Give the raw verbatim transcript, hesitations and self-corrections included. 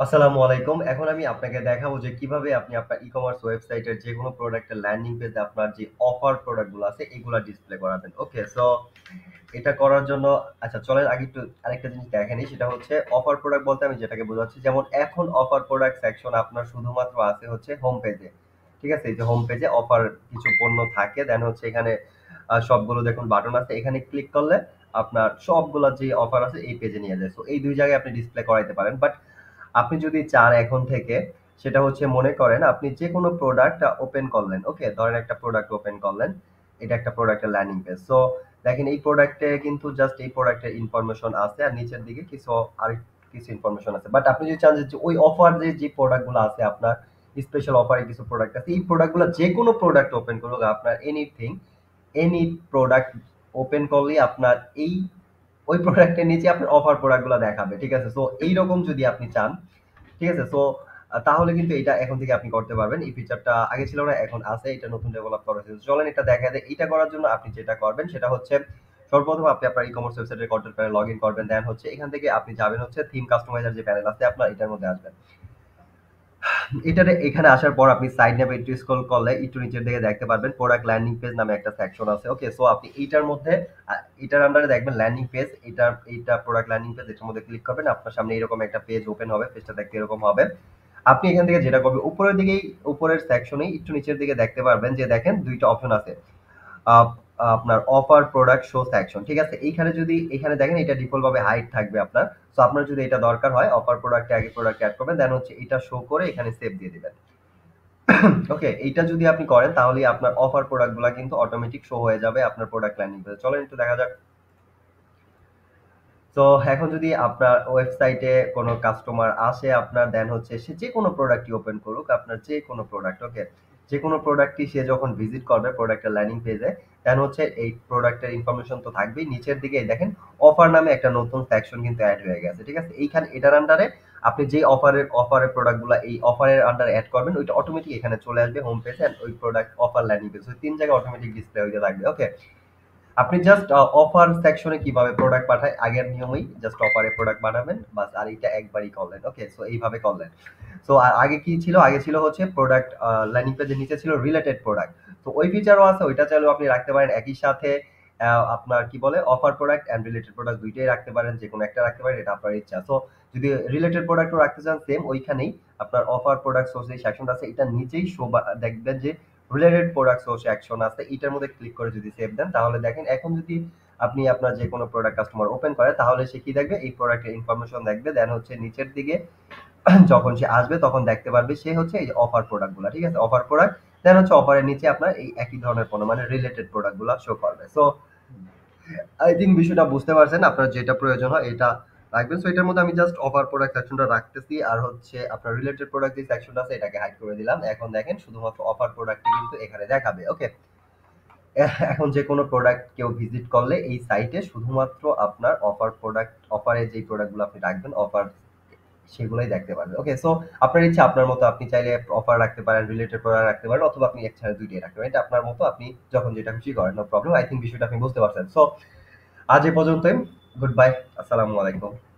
আসসালামু আলাইকুম। এখন আমি আপনাকে দেখাবো যে কিভাবে আপনি আপনার ই-কমার্স ওয়েবসাইটের যেকোনো প্রোডাক্টের ল্যান্ডিং পেজে আপনার যে অফার প্রোডাক্ট গুলো আছে এগুলা ডিসপ্লে করাবেন। ওকে? সো এটা করার জন্য আচ্ছা চলেন আগে একটু আরেকটা জিনিস দেখে নিই। সেটা হচ্ছে অফার প্রোডাক্ট বলতে আমি যেটাকে বোঝাচ্ছি যেমন এখন অফার প্রোডাক্ট সেকশন আপনার শুধুমাত্র আছে হচ্ছে হোম পেজে। ঠিক আছে? এই যে হোম পেজে অফার কিছু পণ্য থাকে দেন হচ্ছে এখানে আ সবগুলো দেখুন বাটন আছে। এখানে ক্লিক করলে আপনার সবগুলা যে অফার আছে এই পেজে নিয়ে যায়। সো এই দুই জায়গায় আপনি ডিসপ্লে করাইতে পারেন। বাট আপনি যদি চান এখন থেকে সেটা হচ্ছে মনে করেন আপনি যেকোনো প্রোডাক্ট আ ওপেন করলেন। ওকে? ধরেন একটা প্রোডাক্ট ওপেন করলেন। এটা একটা প্রোডাক্টের ল্যান্ডিং পেজ। সো দেখেন এই প্রোডাক্টে কিন্তু জাস্ট এই প্রোডাক্টের ইনফরমেশন আছে আর নিচের দিকে কিছু আরেক কিছু ইনফরমেশন আছে। বাট আপনি যদি চান যে ওই অফার যে, যে প্রোডাক্ট গুলো আছে আপনার স্পেশাল অফারে কিছু প্রোডাক্ট আছে। এই প্রোডাক্ট গুলা যেকোনো প্রোডাক্ট ওপেন করুক আপনার এনিথিং, এনি প্রোডাক্ট ওপেন করলেই আপনার এই ওই প্রোডাক্টের নিচে আপনার অফার প্রোডাক্ট গুলা দেখাবে। ঠিক আছে? সো এইরকম যদি আপনি চান, ঠিক আছে? সো আ তাহলে কিন্তু এটা এখন থেকে আপনি করতে পারবেন। এই ফিচারটা আগে ছিল না, এখন আছে। এটা নতুন ডেভেলপ করা হয়েছে। চলেন এটা দেখায় দেই। এটা করার জন্য আপনি যেটা করবেন সেটা হচ্ছে সর্বপ্রথম আপনি আপনার ই-কমার্স ওয়েবসাইটের কন্টেন্ট প্যানেলে লগইন করবেন। দেন হচ্ছে এখান থেকে আপনি যাবেন হচ্ছে থিম কাস্টমাইজার যে প্যানেল আছে আপনার এটার মধ্যে আসবেন। এটারে এখানে আসার পর আপনি সাইড ন্যাপে একটু স্ক্রল করলে একটু নিচের দিকে দেখতে পারবেন প্রোডাক্ট ল্যান্ডিং পেজ নামে একটা সেকশন আছে। ওকে? সো আপনি এইটার মধ্যে আ এটার আন্ডারে দেখবেন ল্যান্ডিং পেজ। এটা এইটা প্রোডাক্ট ল্যান্ডিং পেজ এটার মধ্যে ক্লিক করবেন। আপনার সামনে এরকম একটা পেজ ওপেন হবে। পেজটা দেখতে এরকম হবে। আপনি এখান থেকে যেটা করবেন উপরের দিকেই উপরের সেকশনেই একটু নিচের দিকে দেখতে পারবেন যে দেখেন দুই টা অপশন আছে। আপ আপনার অফার প্রোডাক্ট শো সেকশন। ঠিক আছে? এইখানে যদি এখানে দেখেন এটা ডিফল্ট ভাবে হাইড থাকবে আপনার। সো আপনার যদি এটা দরকার হয় অফার প্রোডাক্টে আগে প্রোডাক্ট এড করবেন। দেন হচ্ছে এটা শো করে এখানে সেভ দিয়ে দিবেন। ওকে? এইটা যদি আপনি করেন তাহলেই আপনার অফার প্রোডাক্ট গুলা কিন্তু অটোমেটিক শো হয়ে যাবে আপনার প্রোডাক্ট ল্যান্ডিং পেজে। চলেন একটু দেখা যাক। তো এখন যদি আপনার ওয়েবসাইটে কোনো কাস্টমার আসে আপনার দেন হচ্ছে সে যেকোনো প্রোডাক্টই ওপেন করুক, আপনার যেকোনো প্রোডাক্ট ওকে? যেকোনো প্রোডাক্টই সে যখন ভিজিট করবে প্রোডাক্টের ল্যান্ডিং পেজে দেন হচ্ছে এই প্রোডাক্টের ইনফরমেশন তো থাকবেই। নিচের দিকে দেখেন অফার নামে একটা নতুন সেকশন কিন্তু এড হয়ে গেছে। ঠিক আছে? এইখানে এটার আন্ডারে আপনি যেই অফারের অফারের প্রোডাক্ট গুলা এই অফারের আন্ডারে এড করবেন ওইটা অটোমেটিক এখানে চলে আসবে হোম পেজে এন্ড ওই প্রোডাক্ট অফার ল্যান্ডিং পেজ। ওই তিন জায়গায় অটোমেটিক ডিসপ্লে হইতে থাকবে। ওকে? আপনি জাস্ট আ অফার সেকশনে কিভাবে প্রোডাক্ট পাঠায় আগের নিয়মেই জাস্ট অফারে প্রোডাক্ট বানাবেন। বাস আর এইটা একবারই করলেন। ওকে? সো এইভাবে করলেন। সো আ আগে কি ছিল? আগে ছিল হচ্ছে প্রোডাক্ট আ ল্যান্ডিং পেজের নিচে ছিল রিলেটেড প্রোডাক্ট। তো ওই ফিচারও আছে ওইটা চাইলেও আপনি রাখতে পারেন। একই সাথে আ আপনার কি বলে offer product and related product দুই টাই রাখতে পারেন। যেকোনো একটা রাখতে পারেন। এটা আপনার ইচ্ছা। সো যদি রিলেটেড প্রোডাক্টও রাখতে চান সেম ওইখানেই আপনার অফার প্রোডাক্ট সোর্স যে সেকশনটা আছে এটার নিচেই শো বা দেখবেন যে রিলেটেড প্রোডাক্ট সোর্স সেকশন আছে। এটার মধ্যে ক্লিক করে যদি সেভ দেন তাহলে দেখেন এখন যদি আপনি আপনার যেকোনো প্রোডাক্ট কাস্টমার ওপেন করে তাহলে সে কি দেখবে? এই প্রোডাক্টের ইনফরমেশন দেখবে। দেন হচ্ছে নিচের দিকে যখন সে আসবে তখন দেখতে পারবে সে হচ্ছে এই যে অফার প্রোডাক্ট গুলা। ঠিক আছে? অফার প্রোডাক্ট দেন হচ্ছে অফারের নিচে আপনার এই একই ধরনের পণ্য মানে রিলেটেড প্রোডাক্ট গুলা শো করবে। সো আই থিংক বিষয়টা বুঝতে পারছেন। আপনার যেটা প্রয়োজন হয় এটা রাখবেন। সো এটার মধ্যে আমি জাস্ট অফার প্রোডাক্ট সেকশনটা রাখতেছি। আর হচ্ছে আপনার রিলেটেড প্রোডাক্ট যে সেকশনটা আছে এটাকে হাইড করে দিলাম। এখন দেখেন শুধুমাত্র অফার প্রোডাক্টই কিন্তু এখানে দেখাবে। ওকে? এহ এখন যেকোনো প্রোডাক্ট কেউ ভিজিট করলে এই সাইটে শুধুমাত্র আপনার অফার প্রোডাক্ট অফারে যেই প্রোডাক্ট গুলো আপনি রাখবেন অফার সেগুলাই দেখতে পারবে। ওকে? সো আপনার ইচ্ছা আপনার মতো আপনি চাইলে অফার রাখতে পারেন, রিলেটেড প্রোডাক্ট রাখতে পারেন অথবা আপনি এক ছাড়া দুই টাই রাখতে পারেন। এটা আপনার মতো আপনি যখন যেটা খুশি করেন। No problem. আই থিংক বিষয়টা আপনি বুঝতে পারছেন। সো আজ এ পর্যন্তই। Good bye. আসসালামু আলাইকুম।